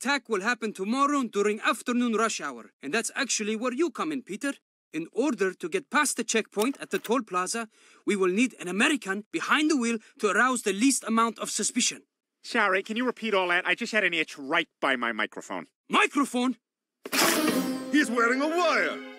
attack will happen tomorrow during afternoon rush hour. And that's actually where you come in, Peter. In order to get past the checkpoint at the toll plaza, we will need an American behind the wheel to arouse the least amount of suspicion. Sorry, can you repeat all that? I just had an itch right by my microphone. Microphone? He's wearing a wire!